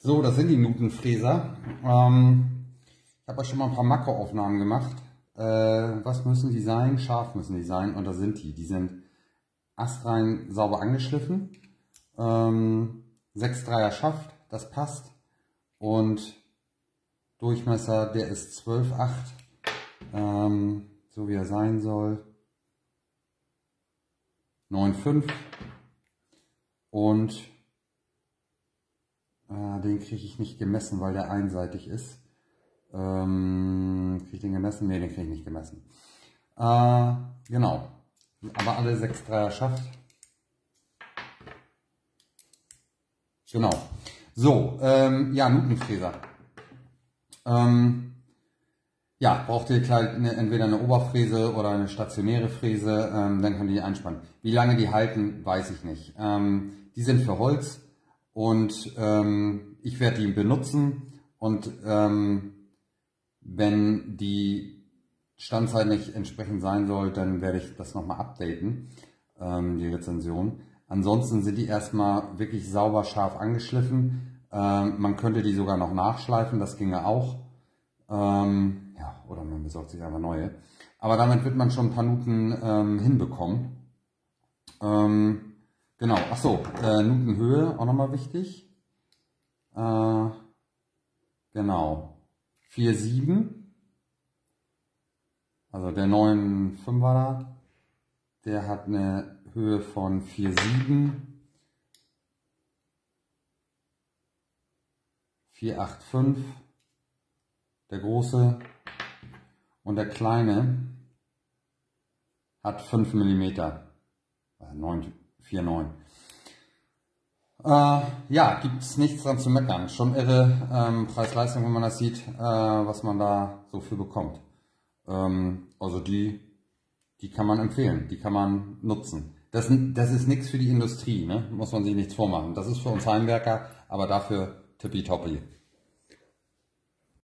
So, das sind die Nutenfräser. Ich habe euch schon mal ein paar Makroaufnahmen gemacht. Was müssen die sein? Scharf müssen die sein, und da sind die. Die sind astrein sauber angeschliffen. 6,3er Schaft, das passt. Und Durchmesser, der ist 12,8, so wie er sein soll. 9,5. Und den kriege ich nicht gemessen, weil der einseitig ist. Kriege ich den gemessen? Ne, den kriege ich nicht gemessen. Genau. Aber alle 6,3er Schaft. Genau. So, ja, Nutenfräser. Ja, braucht ihr entweder eine Oberfräse oder eine stationäre Fräse, dann könnt ihr die einspannen. Wie lange die halten, weiß ich nicht. Die sind für Holz und ich werde die benutzen, und wenn die Standzeit nicht entsprechend sein soll, dann werde ich das nochmal updaten, die Rezension. Ansonsten sind die erstmal wirklich sauber scharf angeschliffen. Man könnte die sogar noch nachschleifen, das ginge auch. Ja, oder man besorgt sich einfach neue. Aber damit wird man schon ein paar Nuten hinbekommen. Genau, achso, Nutenhöhe auch nochmal wichtig. Genau, 4,7. Also der 9,5er da, der hat eine Höhe von 4,7. 4,85. Der große, und der kleine hat 5 mm. 4,9. Ja, gibt es nichts dran zu meckern. Schon irre Preis-Leistung, wenn man das sieht, was man da so für bekommt. Also die kann man empfehlen, die kann man nutzen. Das ist nichts für die Industrie, ne? Muss man sich nichts vormachen. Das ist für uns Heimwerker, aber dafür tippitoppi.